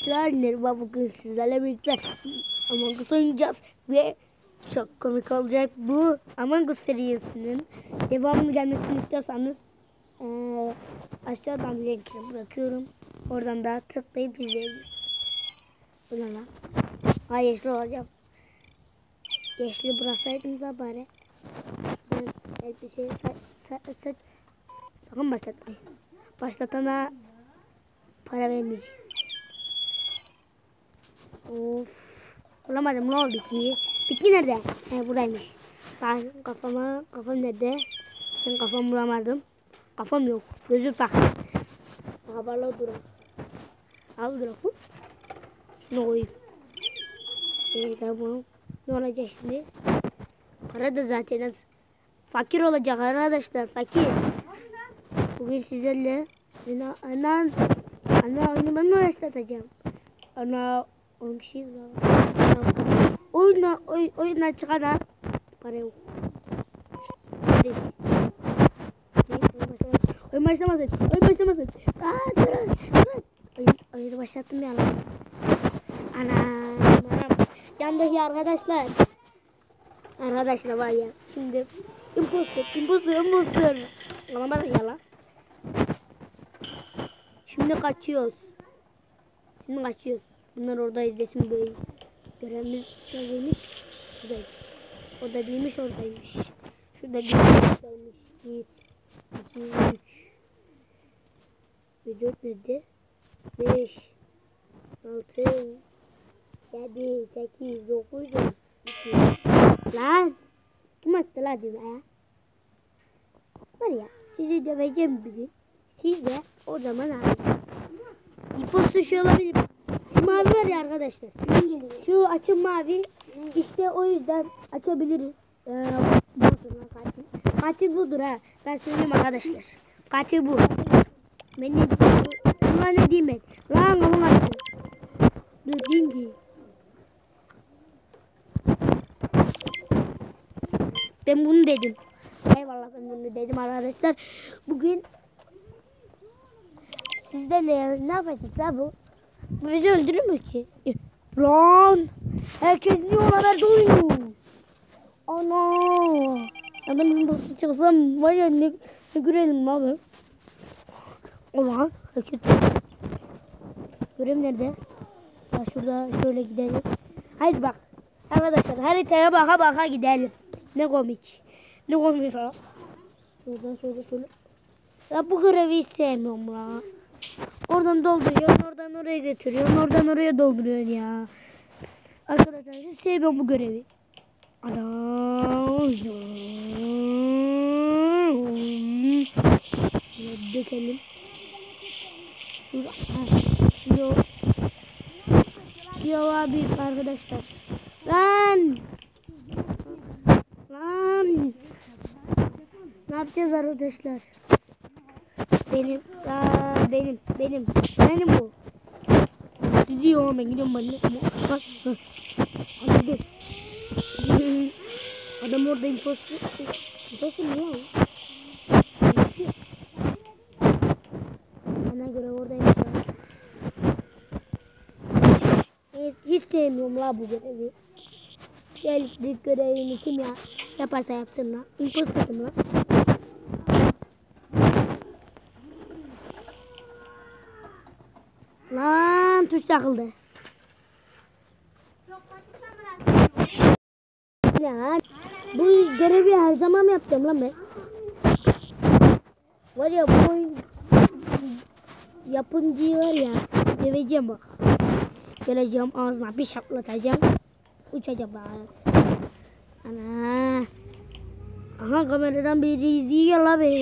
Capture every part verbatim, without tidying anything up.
arkadaşlar, Neriman bugün sizlerle birlikte Among Us oynayacağız ve çok komik olacak bu Among Us serisinin devamını gelmesini istiyorsanız ee, aşağıdan linkini bırakıyorum. Oradan da tıklayıp izleyebilirsiniz. Bu ne lan? Ha, yeşil olacağım. Yeşili bıraksaydım da bari. Ben elbiseyi saç, saç, saç. Sakın başlatmayın. Başlatana para vermeyeceğim. Of. Bulamadım, ne oldu ki? Bitki nerede? He, buradaymış. Ben kafama, kafam nerede? Ben kafamı bulamadım. Kafam yok. Gözlük tak. Haberler durak. Al durak bu. Ne koyayım? Evet, tamam. Ne olacak şimdi? Para da zaten fakir olacak arkadaşlar. Fakir. Bugün sizlerle ana ana ana oyunu ben başlatacağım. Ana on kişiyiz ya. Oyuna oy, oyundan çıkan para yok. Hadi. Oyun başlamasın. Oyun başlamasın. Aa, durun. Durun. Oyun, oyunu başlattım ya lan. Ana. Anam. Yandaki arkadaşlar. Arkadaşlar var ya. Şimdi imposter. Imposter. Imposter. Ama bana yalan. Şimdi kaçıyoruz. Şimdi kaçıyoruz. Bunlar orada izlesin böyle. Görevimiz neredeymiş? Şuradaymış. Orada değilmiş, oradaymış. Şurada değilmiş, oradaymış. Bir, iki, üç. Bir, dört nerede? Beş, altı, yedi, sekiz, dokuz, on. Lan! Kim attı lan düğmeye? Var ya, sizi döveceğim bir gün. Siz de o zaman ağlayacaksınız. İpos tuşu olabilir. Şu mavi var ya arkadaşlar. Şu açın mavi. İşte o yüzden açabiliriz. Ee, katil. Katil budur ha. Ben söyleyeyim arkadaşlar. Katil bu. Ben ne diyeyim? Ulan ne diyeyim ben? Lan kafam açtı. Dur diyeyim ki. Ben bunu dedim. Eyvallah, ben bunu dedim arkadaşlar. Bugün sizlerle ne yapacağız la bu? Bu bizi öldürür mü ki? Lan! Herkes niye ona verdi oyunu? Ana! Ya ben bunu çıksam var ya, ne, ne görelim abi? Ulan! Herkes... Görev nerede? Ya şurada şöyle gidelim. Haydi bak. Arkadaşlar haritaya baka baka gidelim. Ne komik. Ne komik ha. Şuradan şöyle şöyle. Ya bu görevi istemiyorum la. Oradan dolduruyorsun, oradan oraya götürüyorsun, oradan oraya dolduruyorsun ya. Arkadaşlar hiç sevmiyorum bu görevi. Ana. Şöyle dökelim. Şurada. Şurada. Yo abi arkadaşlar. Lan. Lan. Ne yapacağız arkadaşlar? Benim, aa, benim, benim, benim bu. Gidiyor, ben gidiyorum ben. Bak, hadi. Adam orada imposter. Imposter ne ya? Bana göre oradaymış. Hiç, hiç sevmiyorum la bu görevi. Geldik görevini kim ya yaparsa yapsın la. Imposter'ım la. Lan tuş takıldı. Ya bu görevi her zaman mı yapacağım lan ben? Var ya bu oyun yapımcıyı var ya, döveceğim bak. Geleceğim ağzına bir şaplatacağım. Uçacağım bak. Ana. Aha, kameradan biri izliyor la be.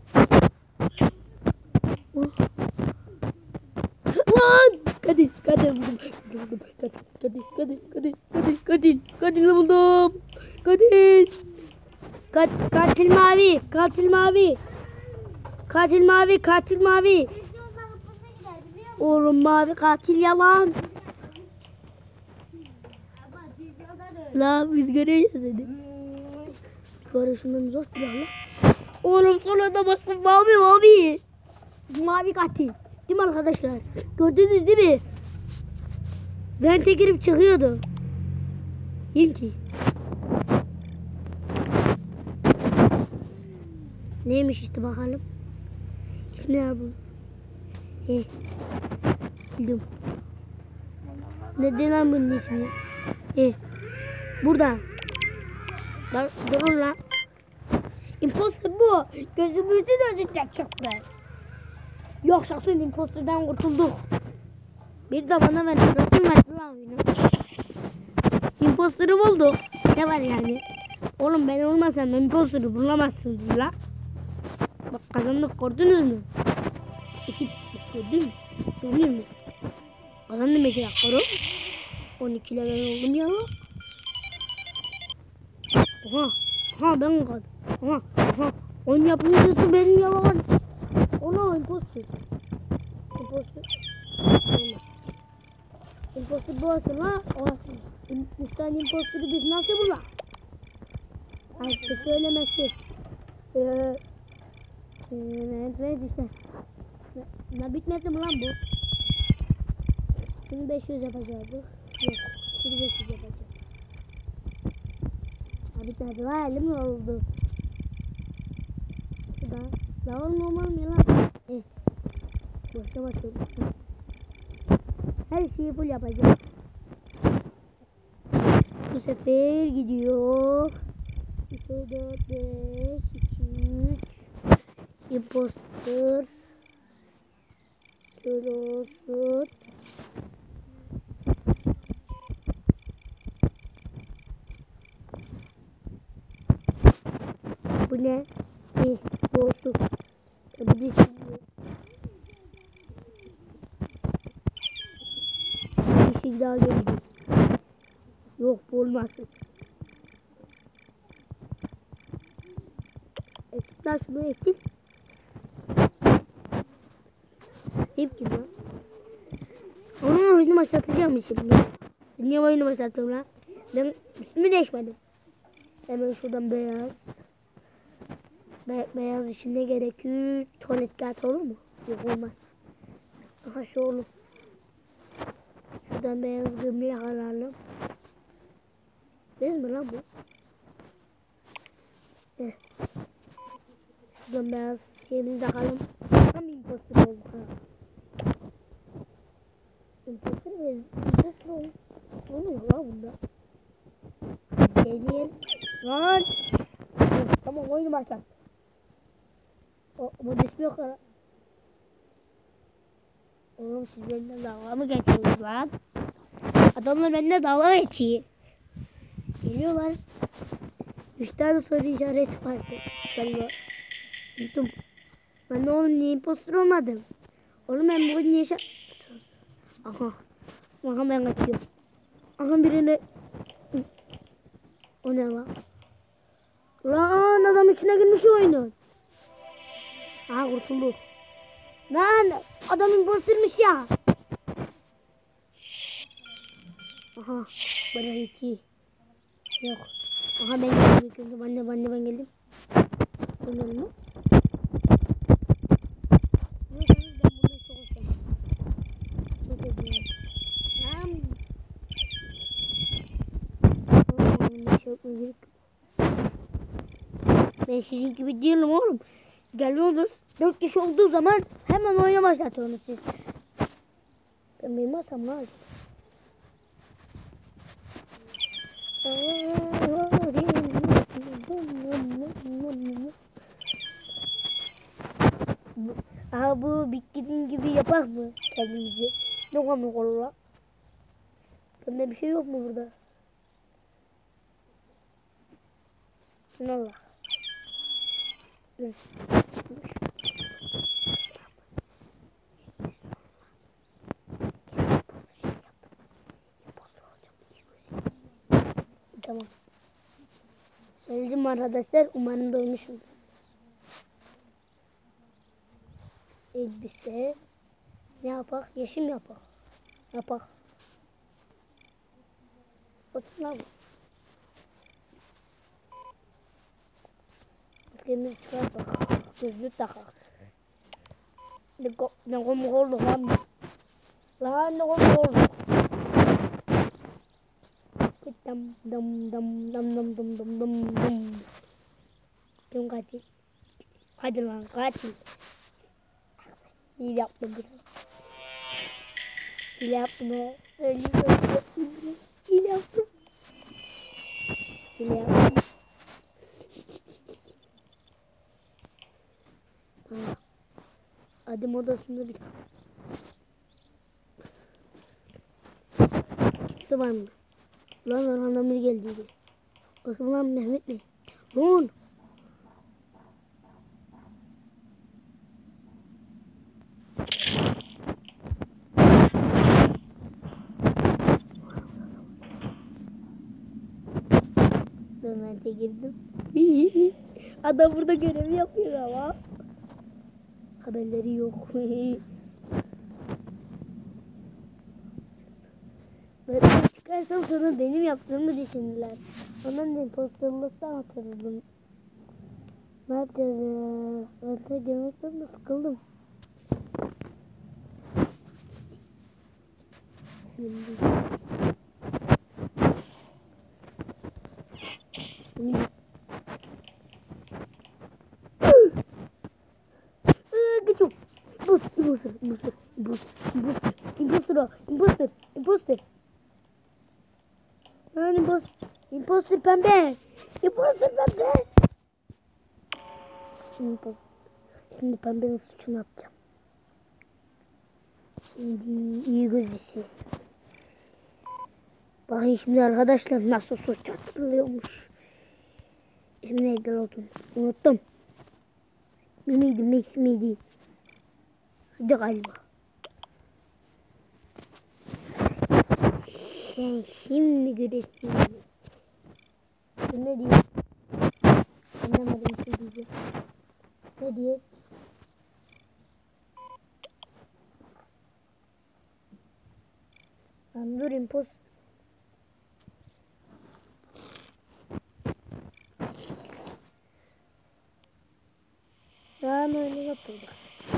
Lan! Katil, katil buldum. Katil, katil, katil, katil, katil, katil, katil buldum. Katil. Kat, katil mavi, katil mavi. Katil mavi, katil mavi. Oğlum mavi katil yalan. La biz göreceğiz dedim. Sonra şundan uzak duralım. Oğlum sonunda bastım, mavi mavi. Mavi katil. Değil mi arkadaşlar? Gördünüz değil mi? Vente girip çıkıyordu. Kim ki? Neymiş işte bakalım. İsmi ne bu? He. Bildim. Neden lan bunun ismi? He. Burada. Dur, durun lan. Imposter bu. Gözümüzü dönecek çıktı. Yok şahsen imposterden kurtulduk. Bir de bana ver. Nasıl verdi lan oyunu? Imposter'ı bulduk. Ne var yani? Oğlum ben olmasam imposter'ı bulamazsınız la. Bak kazandık gördünüz mü? İki gördün mü? Gördün mü? Kazandım iki dakika oğlum. on iki level oldum ya. Oha. Oha ben kaldım. Oha. Oha. On yapıyorsun benim yalan. Ona imposter. Imposter. Imposter bu asıl ha. Üç tane imposter'ı biz nasıl bulalım? Artık söylemesi. Eee. Evet, evet işte. Ne bitmedi mi lan bu? Şimdi beş yüz yapacağız. Yok. Şimdi beş yüz yapacağız. Ha bitmedi lan elim oldu. Şurada. La oğlum olmuyor lan. Eh. Başka başka. Her şeyi full yapacağız. Bu sefer gidiyor. iki, dört, beş, iki, üç. Imposter. Şöyle olsun. Bu ne? Ne? Bu olsun. Bu da şimdi. Bir şey daha gelecek. Yok bu olmasın. Ekler şunu ekil. Hep gibi lan. Ama oyunu başlatacağım şimdi. Niye oyunu başlatıyorum lan? Ben üstümü değişmedim. Hemen şuradan beyaz. Be beyaz için ne gerekiyor? Tuvalet kağıt olur mu? Yok olmaz. Aha şu olur. Şuradan beyaz gömleği alalım. Beyaz mı lan bu? Eh. Şuradan beyaz şeyimizi takalım. Tam imposter olduk ha. Imposter ve imposter olduk. Olmuyor lan bunda. Deneyelim. Lan. Tamam oyunu başlat. O bu ismi yok ha. Oğlum siz benimle dalga mı geçiyorsunuz lan? Adamlar benimle dalga geçiyor. Geliyorlar. Üç tane soru işareti vardı. Galiba. Unuttum. Ben de oğlum niye imposter olmadım? Oğlum ben bugün niye şa... Aha. Aha ben kaçıyorum. Aha birine... O ne lan? Lan adam içine girmiş oyunun. Aha kurtulduk. Lan adam impostermiş ya. Aha. Bana iki. Yok. Aha ben geldim ilk önce. Ben de ben de ben geldim. Bunlar mı? Yok ben bundan çok hoşlandım. Çok seviyorum. Tamam. Oğlum çok müzik. Ben sizin gibi değilim oğlum. Geliyoruz. Dört kişi olduğu zaman hemen oyuna başlatıyorsunuz siz. Ben benim masam lazım. Aha bu bitkiğin gibi yapak mı kendimizi? Ne komik olur lan? Bende bir şey yok mu burada? Allah. Dur. Tamam. Söyledim arkadaşlar. Umarım doymuşumdur. Elbise. Ne yapak? Yeşil mi yapak? Yapak. Otur lan. Maskemizi çıkar bak. Gözlük takar. Ne, ne komik olduk lan. Lan ne komik olduk. dam dam dam dam dam dam dam dam dam. Kim katil? Hadi lan katil. İyi yaptım biraz. İyi yaptım be. Öyle İyi yaptım. İyi yaptım. Ha. Adım odasında bir kimse var mı? Lan arkamdan biri geldi. Bakın lan Mehmet Bey. Lan. Dömente girdim. Adam burada görevi yapıyor ama. Haberleri yok. Ben çıkarsam sonra benim yaptığımı düşündüler. Ondan da posterlıktan atıldım. Ne yapacağız ya? Ben de görmekten de sıkıldım. Şimdi. Şimdi. Gıcık. Bus, imposter, imposter, imposter, imposter, imposter, imposter, imposter. Lan imposter, imposter pembe, imposter pembe. Imposter. Şimdi pembenin suçunu atacağım. Şimdi iyi gözüksün. Bakın şimdi arkadaşlar nasıl suç atılıyormuş. Şimdi neydi oldum? Unuttum. Neydi? Max miydi? Hadi galiba. Sen şimdi göresin. Ne diyor? Anlamadım bir şey diyeceğim. Ne diyor? Lan dur impost. Tamam öyle yapıldı.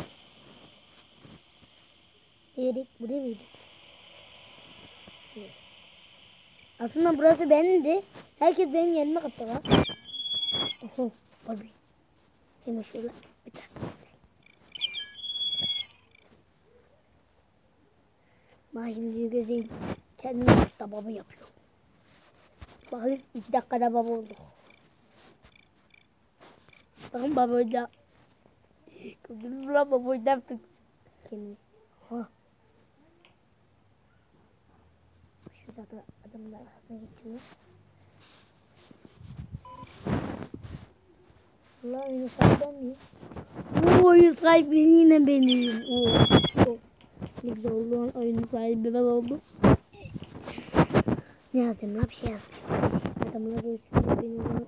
Erik buraya mıydı? Evet. Aslında burası benimdi. Herkes benim yerime kattı lan. Oho abi. Hemen şöyle bir tane. Bak şimdi gözeyim. Kendime hasta baba yapıyor. Bakın iki dakikada baba oldu. Bakın baba oyda. Kızım lan baba oyda yaptık. Kendimi. Ha. Şurada da adamlar arasına geçiyor. Allah oyunu sahibi miyim? Oo oyun sahibi yine benim. Oo. Oo. Ne güzel oldu lan oyunun sahibi ben oldum. Ne yazayım lan bir şey yazayım. Adamlar geçiyor beni bana.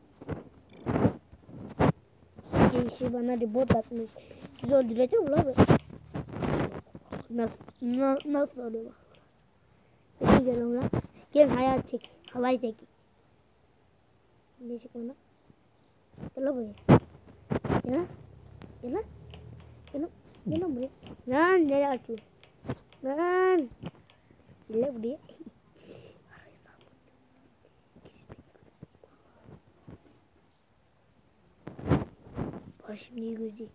Şey bana report atmış. Sizi öldüreceğim lan ben. Nasıl, na, nasıl oluyor bak. Peki gelin lan. Gelin hayat çek. Halay çek. Ne çek bana? Gel lan buraya. Gel lan. Gel lan. Gel lan. Gel lan buraya. Lan nereye atıyor? Lan. Gel lan buraya. Bak şimdi iyi gözü.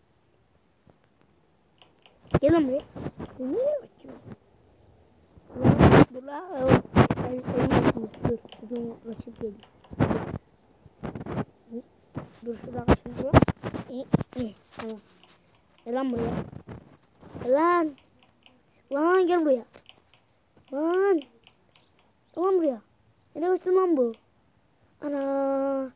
Gel lan buraya. Nereye atıyor? Dur lan. Dur. Dur. Şuradan kaçıp geleyim. Dur şuradan kaçıp dur. İyi. İyi. Tamam. Gel lan buraya. Gel lan. Lan gel buraya. Lan. Tamam buraya. Nereye kaçtın lan bu? Ana.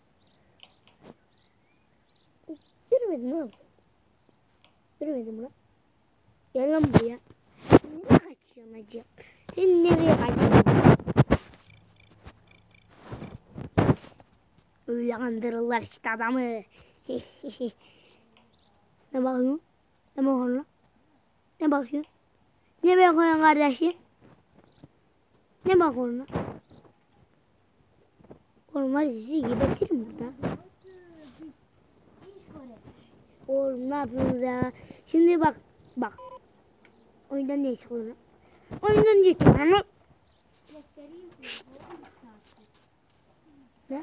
Yürümedim lan. Yürümedim lan. Gel lan buraya. Nereye kaçıyorsun acı? Sen nereye kaçıyorsun? Öyle kandırırlar işte adamı. Ne bakıyorsun? Ne bakıyorsun lan? Ne bakıyorsun? Ne bakıyorsun kardeşim? Ne bakıyorsun lan? Oğlum var ya sizi gebetirim burada. Oğlum ne yapıyorsunuz ya? Şimdi bak. Bak. Oyundan ne çıkıyor lan? Oyundan ne çıkıyor lan? Ne?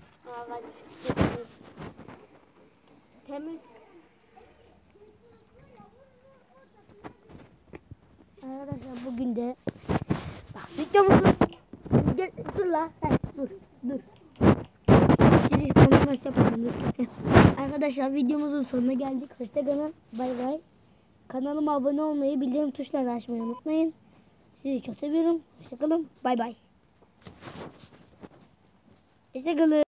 Temiz. Arkadaşlar bugün de bak videomuzu gel dur la hey, dur dur. Giriş konuşması yapalım dur. Arkadaşlar videomuzun sonuna geldik. Hoşçakalın. Bay bay. Kanalıma abone olmayı, bildirim tuşlarını açmayı unutmayın. Sizi çok seviyorum. Hoşçakalın. Bay bay. Hoşçakalın.